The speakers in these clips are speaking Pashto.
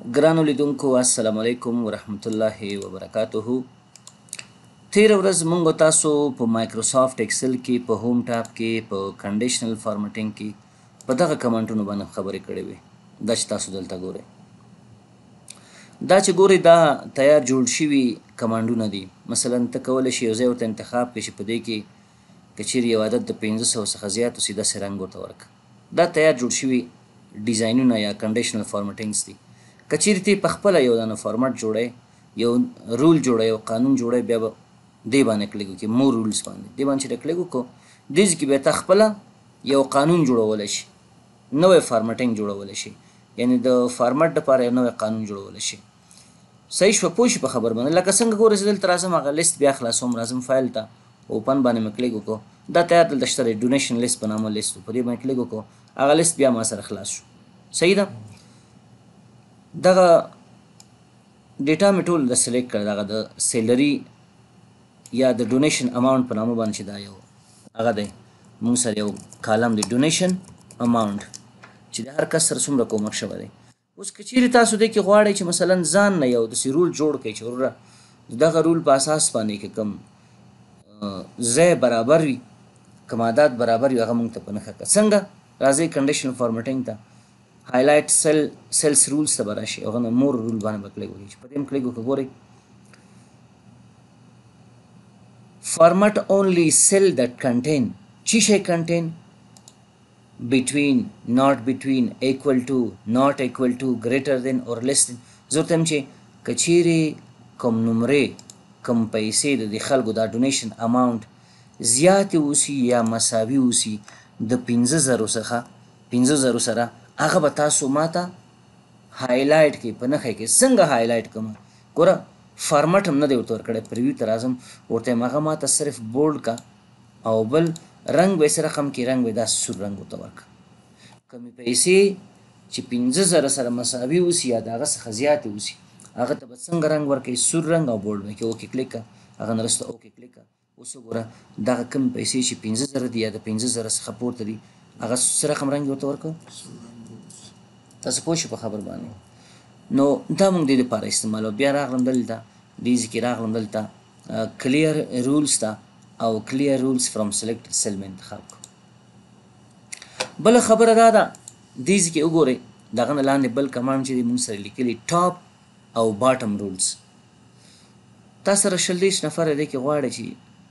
ګرانو لیدونکو السلام علیکم ورحمت الله وبرکاته. تیر ورځ مونږ تاسو په مایکروسافت ایکسل کې په هوم ټاب کې په کنډیشنل فارمټینګ کې په دغه کمنټونو باندې خبرې کړې وې. دا چې تاسو دلته ګورئ، دا چې ګورئ دا تیار جوړ شوي کمانډونه دي. مثلا ته کولی شي یو ځای ورته انتخاب کړې چې په دې کې که چیرې یو عدد د 500 څخه زیات وسي داسې رنګ ورته ورکړه. دا تیار جوړ شوي ډیزاینونه یا کنډیشنل فارمټینګز دي. که چیرې ته په خپله یو دانه فارمټ جوړی، یو رول جوړی، یو قانون جوړی، بیا به دې باندې کلیک وکړي، مور رولز باندې دې باندې چې کلیک وکړو دې ځای کې بیا ته خپله یو قانون جوړولی شي، نوی فارمټینګ جوړولی شي، یعنې د فارمټ دپاره یو نوی قانون جوړولی شي. صحیح شوه؟ پوه شي په خبر باندې. لکه څنګه ګورئ زه دلته راځم، هغه لیست بیا خلاصوم، راځم فایل ته، اوپن باندې مې کلیک وکړو، دا تیار دلته شته دی، ډونیشن لیست په نامه لیست و، په دې باندې کلیک وکړو، هغه لیست بیا ما سره خلاص شو. صحیح ده؟ دغه ډیټا مې ټول د سلیکټ کړه، دغه د سیلري یا د ډونیشن اماونټ په نامه باندې چې دا یو هغه دی، مونږ سره یو کالم دی ډونیشن اماونټ چې د هر کس سره څومره کومک شوی دی. اوس که چیرې تاسو دې کې غواړئ چې مثلا ځان نه یو داسې رول جوړ کړئ چې وروره د دغه رول په اساس باندې کې کوم ځای برابر وي، کوم عدد برابر وي، هغه مونږ ته په نښه کړه. څنګه؟ راځئ کنډیشنل فارمټینګ ته، هایلایټ سیلز رولز ته به راشي، هغه نه مور رول باندې به کلیک وکړئ. چې په دې هم کلیک وکړه، ګورئ فارمټ اونلی سیل دیټ کنټین، چی شی کنټین؟ between, not between, equal to, not equal to, greater than or less than. زه ورته یم چې که چیرې کوم نمرې کوم پیسې د دې خلکو دا ډونیشن اماونټ زیاتې اوسي یا مساوي اوسي د 5,000 څخه 5,000 سره، هغه به تاسو ماته هایلایټ کړئ، په نښه کې. څنګه هایلایټ کړم؟ ګوره فارمټ هم نه دی ورته ورکړی، پریویو ته راځم، ورته یم هغه ماته صرف بولډ کا او بل رنګ به یې سره رقم کې رنګ به یې داسې سور رنګ ورته ورکړه. کمې پیسې چې 5,000 سره مساوي اوسي یا د هغه څخه زیاتې اوسي، هغه ته به څنګه رنګ ورکوئ؟ سور رنګ او بولډ به کې اوکې کلیک کړه، هغه نه وروسته اوکې کلیک کړه. اوس وګوره دغه کمې پیسې چې 5,000 دي یا د 5,000 څخه پورته دي، هغه څه رقم رنګ ورته ورکړه؟ تاسو پوه شئ په خبر باندې. نو دا مونږ دې دپاره استعمالوو. بیا راغلم دلته دې ځای کې راغلم دلته کلیر رولز ته او کلیر رولز فرام سلیکټډ سیل مې انتخاب کړو. بله خبره دا ده، دې ځای کې وګورئ دغه نه لاندې بل کمانډ چې دی مونږ سره لیکلي ټاپ او باټم رولز. تا سره 40 نفره دی کې غواړئ چې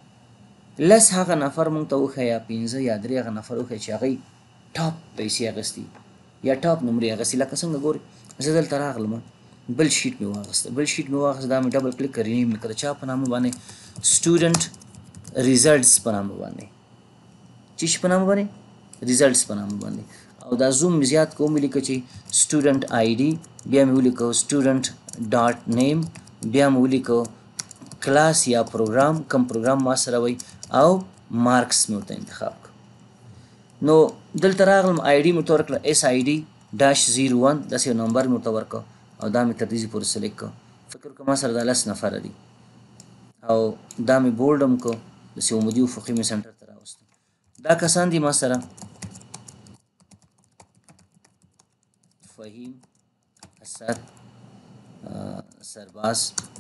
لس هغه نفر مونږ ته وښیه یا 15 یا 3 هغه نفر وښیه چې هغوی ټاپ پیسې اخیستي یا ټاپ نمرې اخیستي. لکه څنګه ګورئ زه دلته راغلم، بل شیټ مې واخیسته، بل شیټ مې واخیسته، دا مې ډبل کلیک کړی، رینیم مې کړه، چا په نامه باندې؟ سټوډنټ ریزلټس په نامه باندې. چې شي په نامه باندې؟ ریزلټس په نامه باندې. او دا زوم مې زیات کوم مې لیکه چې سټوډنټ آی ډي، بیا مې ولیکو سټوډنټ ډاټ نیم، بیا مې ولیکو کلاس یا پروګرام، کم پروګرام ما سره وی، او مارکس مې ورته انتخاب کړ. نو دلته راغلم آی ډي مې ورته ورکړه SID-01، داسې یو نمبر مې ورته ورکړه او دا مې تر دې پورې سلیکټ کړه. فکر وکړه ما سره دا 10 نفره دي او دا مې بولډ هم کړه، داسې عمودي افقي مې سنټر ته راوستم. دا کسان دي ما سره فهیم، اسد، سرباز،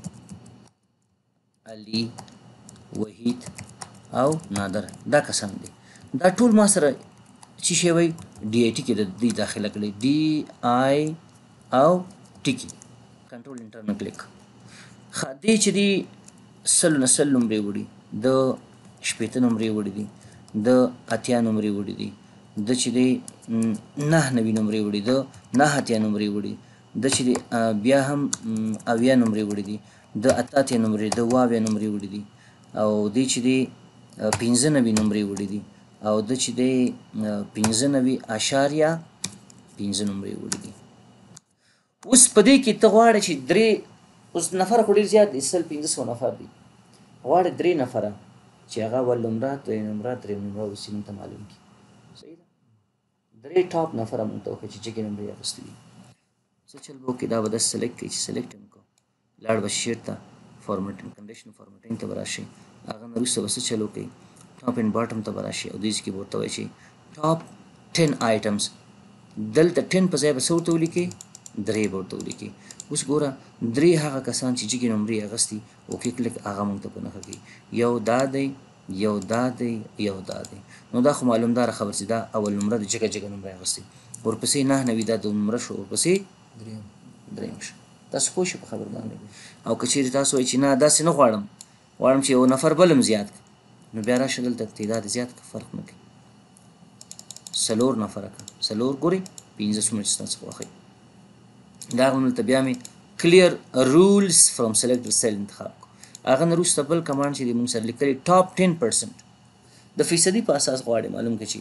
علي، وحید او نادر. دا کسان دي، دا ټول ما سره چې شی وای DIT کې د دې داخله کړئ، DI او ټیکي، کنټرول انټر نه کلیک. دې چې دي 100 نمرې وړي، د 80 نمرې وړي دي، د 80 نمرې وړي دي، د چې دی 99 نمرې وړي، د 89 نمرې وړي، د چې دی بیا هم 80 نمرې وړي دي، د 88 نمرې، د 90 نمرې وړي دي، او دې چې دی 95 نمرې وړي دي، او د چې دی 95.5 نمرې وړي دي. اوس په دې کې ته غواړې چې درې، اوس نفر خو ډېر زیات دي، 100-500 نفر دي، غواړې 3 نفره چې هغه اول نمره، دویم نمره، دریم نمره اوسي مونږ ته معلوم کړي. صحیح ده؟ 3 ټاپ نفره مونږ ته وښیي چې چېکې نمرې اخیستې دي. څه چل به وکړي؟ دا به داسې سلیکټ کړئ چې سلیکټ یې وکړو، لاړ به شیټ ته، فارمټینګ کنډیشن فارمټینګ ته به راشئ، هغه نه وروسته به څه چل وکړئ؟ ټاپ اینډ باټم ته به راشئ او دې ځای کې به ورته وایئ چې ټاپ 10 آیټمز. دلته 10 په ځای به څه ورته ولیکئ؟ درې به ورته ولیکي. اوس ګوره درې هغه کسان چې جګې نمرې اخیستي اوکې کلیک هغه موږ ته په نښه کوي. یو دا دی، یو دا دی، یو دا دی. نو دا خو معلومداره خبر چې دا اول نمره د جګه جګه نمره اخیستي، ورپسې 9 دا 2 نمره شو، ورپسې درېیم شو. تاسو پوه شئ په خبر باندې. او که چیرې تاسو وایئ چې نه داسې نه غواړم چې یو نفر بل هم زیات کړه، نو بیا راشه دلته تعداد زیات کړه، فرق نه کوي. 4 نفره کړه، 4 ګورئ 15 څومره چې تاسو خوښوئ. دا دلته بیا مې کلیر رولز فرام سلیکټډ سیل انتخاب کړو. هغه نه وروسته بل کمانډ چې دی موږ سره لیکلی ټاپ 10% د فیصدي په اساس غواړي معلوم کړي چې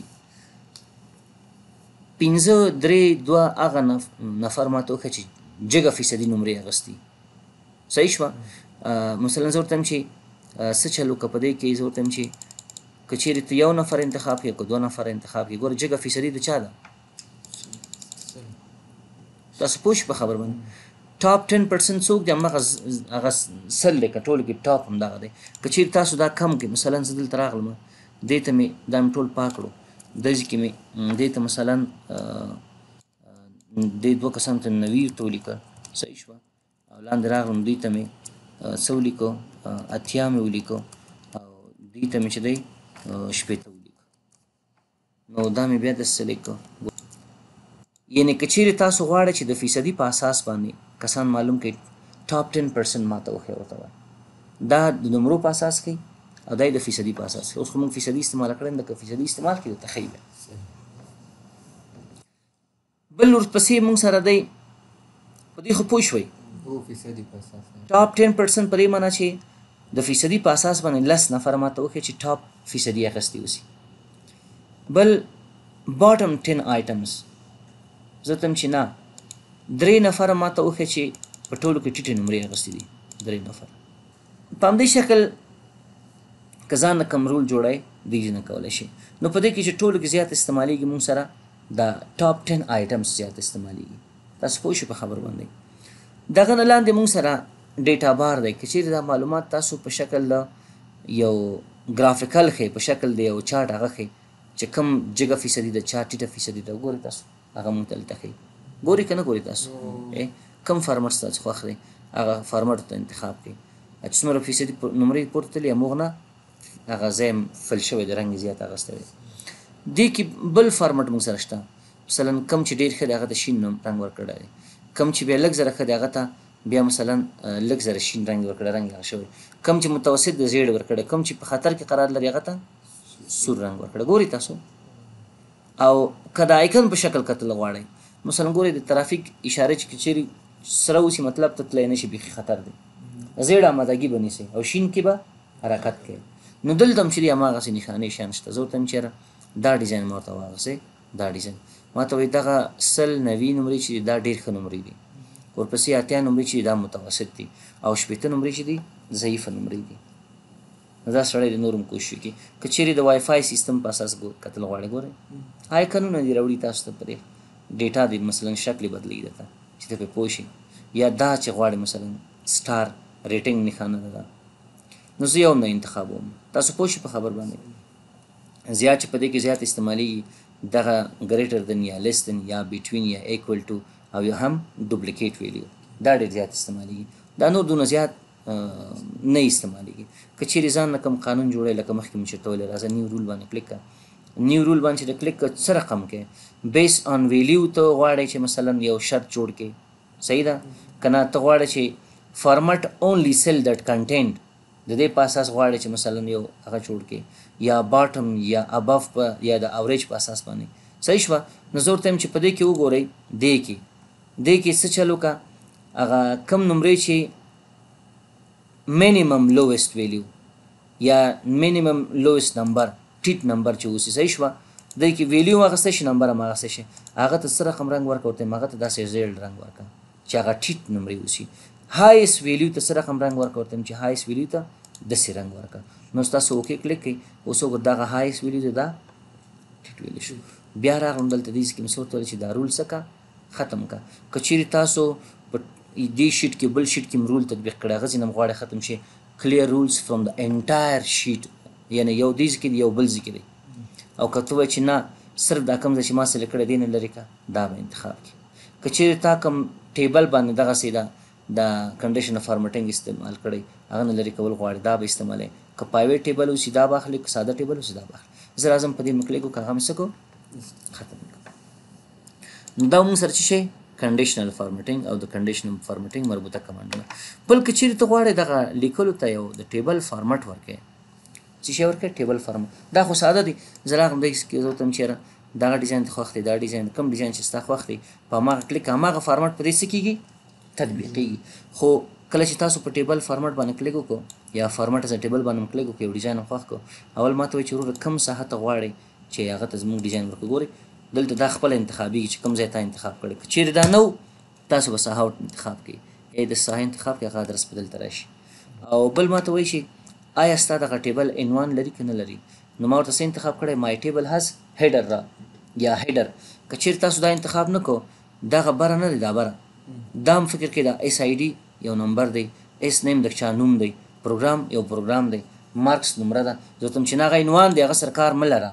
15 3 2 هغه نفر ماته وښیه چې جګه فیصدي نمرې اخیستي. صحیح شوه. مثلا زه ورته یم چې څه چل وکړه په دې کې، زه ورته یم چې که چیرې ته یو نفر انتخاب کړې که 2 نفر انتخاب کړې، ګوره جګه فیصدي د چا ده؟ تاسو پوه شئ په خبر باندې. ټاپ 10% څوک دی؟ همغه 100 دی، که ټولو کې ټاپ همدغه دی. که چیرې تاسو دا کم کړئ، مثلا زه دلته راغلم دې ته مې دا مې ټول پاک کړو، داسې کې مې دې ته مثلا دې 2 کسانو ته 90 ورته ولیکه. صحیح شوه. او لاندې راغلم دوی ته مې څه ولیکو 80 مې ولیکو، او دوی ته مې چې دی 80 ولیکو. نو دا مې بیا داسې لیکو. یعنې که چیرې تاسو غواړئ چې د فیصدي په اساس باندې کسان معلوم کړئ، ټاپ 10% ماته وښیه ورته وایي. دا د نمرو په اساس کوي او دا یې د فیصدي په اساس کوي. اوس خو موږ فیصدي استعمال کړی نو که فیصدي استعمال کړي درته ښیي. بل ورپسې موږ سره دی په دې خو پوه شوئ ټاپ 10% په دې معنا چې د فیصدي په اساس باندې 10 نفر ماته وښیه چې ټاپ فیصدي اخیستي اوسي. بل باټم 10 آیټمز زه ته چې نه 3 نفر ماته وښیه چې په ټولو کې ټیټې نمرې اخیستي دي 3 نفر. په همدې شکل که ځان نه کم رول جوړی دیږي نه کولی شي. نو په دې کې چې ټولو کې زیات استعمالیږي موږ سره دا ټاپ 10 آیټمز زیات استعمالیږي. تاسو پوه شئ په خبر باندې. دغه نه لاندې موږ سره ډیټا بار دی. که چیرې دا معلومات تاسو په شکل د یو ګرافیکل ښیي، په شکل د یو چارټ هغه ښیي چې کم جګه فیصدي ده، چا ټیټه فیصدي ده، ګورئ تاسو هغه موږ ته دلته ښیي. ګورئ که نه ګورئ تاسو؟ کم فارمټ ستاسو خوښ دی هغه فارمټ ته انتخاب کړئ. چې څومره فیصدي نمرې پورته تللي هموغ نه هغه ځای فل شوی د رنګ یې زیات اخیستی دی. دې کې بل فارمټ موږ سره شته. مثلا کم چې ډېر ښه دی هغه ته شین رنګ ورکړی دی، کم چې بیا لږ زره ښه دی هغه ته بیا مثلا لږ زره شین رنګ ورکړی، رنګ هغه شوی. کم چې متوسط د زیړ ورکړی، کم چې په خطر کې قرار لري هغه ته سور رنګ ورکړی. ګورئ تاسو. او که د آیکن په شکل کتل غواړئ، مثلا ګورئ د ترافیک اشاره چې چیرې سره اوسي مطلب ته تللی نه شي، بیخي خطر دی، زیړ آمادګي به نیسئ او شین کې به حرکت کوي. نو دلته هم چې دی هماغسې نښانې شیان شته. زه ورته یم چېرې دا ډیزاین ما ورته واغسئ، دا ډیزاین ما ته وایي دغه 100 90 نمرې چې دي دا ډېر ښه نمرې دي، ورپسې 80 نمرې چې دي دا متوسط دي، او 80 نمرې چې دي ضعیفه نمرې دي. نو دا سړی د نور هم کوشش وکړي. که چیرې د وای فای سیستم په اساس کتل غواړئ، ګورئ آیکنونه دي راوړي تاسو ته په دې ډیټا دی، مثلا شکل بدلېږي درته چې ته پرې پوه شئ. یا دا چې غواړئ مثلا سټار ریټنګ نښانه ده، نو زه یو نه انتخابوم. تاسو پوه شئ په خبر باندې. زیات چې په دې کې زیات استعمالیږي دغه ګریټر دن یا لیس دن یا بیټوین یا ایکول ټو او یا هم ډوپلیکیټ ویلیو، دا ډېر زیات استعمالیږي. دا نور دونه زیات نه استعمالیږي. که چیرې ځان نه کوم قانون جوړوي لکه مخکې مې چېرته ویلې، راځه نیو رول باندې کلیک کړه. نیو رول باندې چې د کلیک کړه څه رقم کې بیس آن ویلیو ته غواړئ چې مثلا یو شرط جوړ کړي، صحیح ده که نه؟ ته غواړئ چې فارمټ اونلی سیل دیټ کنټینټ د دې په اساس غواړئ چې مثلا یو هغه جوړ کړي، یا باټم یا ابف په یا د اوریج په اساس باندې. صحیح شوه. نو زه ورته یم چې په دې کې وګورئ دې کې څه چل وکړه، هغه کم نمرې چې minimum lowest value یا minimum lowest number ټیټ نمبر چې اوسي. صحیح شوه. دې کې ویلیو اخیستی شي، نمبر هم اخیستی شي، هغه ته څه رقم رنګ ورکړه، ورته هغه ته داسې زیړ رنګ ورکړه چې هغه ټیټ نمرې اوسي. هایست ویلیو ته څه رقم رنګ ورکړه، ورته چې هایست ویلیو ته داسې رنګ ورکړه. نو تاسو اوکې کلیک کړئ. اوس وګورئ دغه هایست ویلیو دی دا ټیټ ویلیو شو. بیا راغلم دلته دې کې مې څه ورته ویل چې دا رول څه کا ختم کا. که چیرې تاسو په دې شیټ کې بل شیټ کې رول تطبیق کړی، هغه ځینې غواړئ ختم شي، clear rules from the entire sheet، یعنی یو دې ځای کې دی یو بل ځای کې دی. او که ته وایې چې نه صرف دا کوم ځای چې ما سلیکټ کړی دی نه لرې که، دا به انتخاب کړي. که چیرې تا کوم ټیبل باندې دغسې د کنډیشن اف فارمټینګ استعمال کړی هغه نه لرې کول غواړي دا به استعمالوي که پایویټ ټیبل اوسي دا به اخلي که ساده ټیبل اوسي دا به اخلي زه راځم په دې مې کلیک وکړو هغه مې څه کړو ختم کړو نو دا مونږ سره څه شی کنډیشنل فارمټینګ او د کنډیشنل فارمټینګ مربوطه کمانډونه بل که چیرې ته غواړې دغه لیکلو ته یو د ټیبل فارمټ ورکړې څه شی ورکړې ټیبل فارمټ دا خو ساده دی زه راغلم داسې کې زه ورته وایم چېرې دغه ډیزاین ته خوښ دی دا ډیزاین کوم ډیزاین چې ستا خوښ دی په هماغه کلیک هماغه فارمټ په دې څه کېږي تطبیقېږي خو کله چې تاسو په ټیبل فارمټ باندې کلیک وکړو یا فارمټ از ټیبل باندې کلیک وکړو یو ډیزاین خوښ کړو اول ما ته وایي چې وروره کوم ساحه ته غواړئ چې هغه ته زموږ ډیزاین ورکړو ګورئ دلته دا خپله انتخابېږي چې کوم ځای تا انتخاب کړی که چیرې دا نه و تاسو به ساحه انتخاب کړئ یا د ساحه انتخاب کړئ هغه ادرس به دلته راشي او بل ما ته وایي چې آیا ستا دغه ټیبل عنوان لري که نه لري نو ما ورته څه انتخاب کړی مای ټیبل هز هیډر را یا هیډر که چیرې تاسو دا انتخاب نه کو دغه بره نه دی دا بره دا هم فکر کې دا اس آی ډي یو نمبر دی اس نیم د چا نوم دی پروګرام یو پروګرام دی مارکس نمره ده زه ورته چې نه هغه عنوان دی هغه سرکار مه لره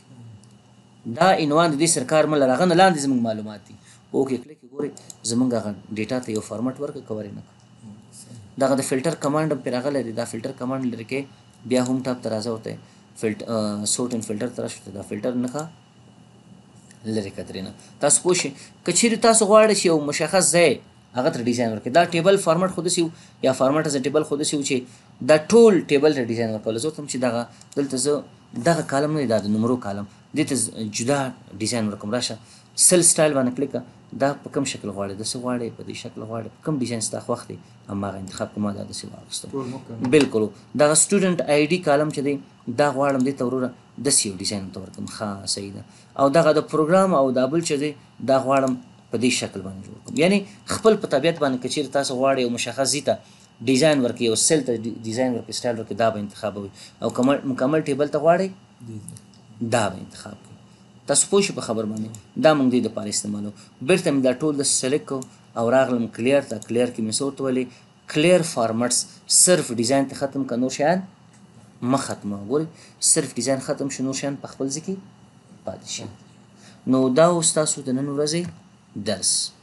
دا عنوان د دې سرکار مه لره هغه نه لاندې زموږ معلومات دي اوکې کلیک ګورئ زموږ هغه ډیټا ته یو فارمټ ورکړه کور یې نه کړه دغه د فلټر کمانډ هم پرې راغلی دی دا فلټر کمانډ لرې کې بیا هم ټاپ ته راځه ورته سورټ ان فلټر ته راشه دا فلټر نه ښه لرې کړه ترېنه تاسو پوه شئ که چیرې تاسو غواړئ چې یو مشخص ځای هغه ته ډیزاین ورکړئ دا ټیبل فارمټ خو داسې یا فارمټ از ټیبل خو داسې و چې دا ټول ټیبل ته ډیزاین ورکول زه ورته چې دغه دلته زه دغه کالم نه دی دا د نمرو کالم دې ته جدا ډیزاین ورکوم راشه سل سټایل باندې کلیک دا په کوم شکل غواړئ داسې غواړئ په دې شکل غواړئ په کوم ډیزاین ستا خوښ دی هماغه انتخاب کوم دا داسې واخیستم بالکل دغه سټوډنټ آی ډي کالم چې دی دا غواړم دې ته وروره داسې یو ډیزاین ورته ورکړم ښه صحیح ده او دغه د پروګرام او دا بل چې دی دا غواړم په دې شکل باندې جوړ کړم یعنی خپل په طبیعت باندې که چیرې تاسو غواړئ یو مشخص ځای ته ډیزاین ورکړئ یو سیل ته ډیزاین ورکړئ سټایل ورکړئ دا به انتخابوئ او مکمل ټیبل ته غواړئ دا به انتخاب کړئ تاسو پوه شئ په خبر باندې دا موږ دې دپاره استعمالو بېرته مې دا ټول داسې سلیکټ کړو او راغلم کلیر ته کلیر کې مې څه ورته ویلې کلیر فارمټس صرف ډیزاین ته ختم که نور شیان مه ختموه ګورئ صرف ډیزاین ختم شو نور شیان په خپل ځای کې پاتې شي نو دا اوس تاسو د نن ورځې درس